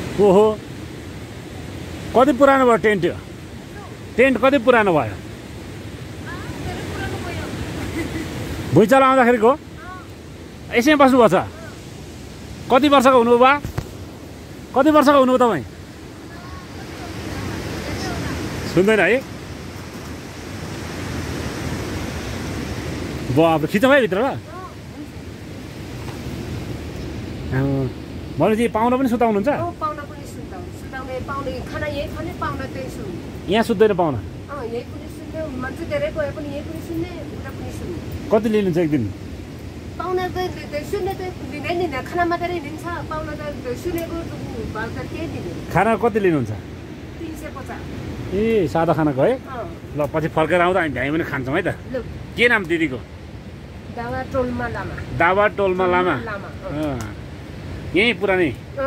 ओहो कति पुरानो भयो टेन्ट टेन्ट कति पुरानो भयो भुइँचालो आउँदाखेरिको यसैमा बस्नुभएको छ कति वर्षको हुनुभयो बा कति वर्षको हुनुभयो तपाईँ सुन्दैन है अब खिचौँ है भित्र भनेपछि पाहुना पनि सुताउनुहुन्छ यहाँ सुत्दैन पाहुना कति लिनुहुन्छ एक दिन खाना कति लिनुहुन्छ ए सादा खानाको है ल पछि फर्केर आउँदा हामी भ्याइ पनि खान्छौँ है त के नाम दिदीको दावा टोलमा लामा यही पुरानै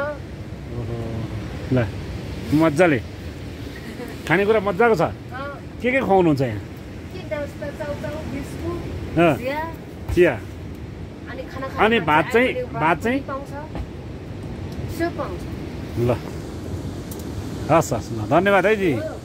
ल मजाले खानेकुरा मजाको छ के खुवाउनुहुन्छ यहाँ चिया अनि भात चाहिँ ल हस् हस् ल धन्यवाद है दिदी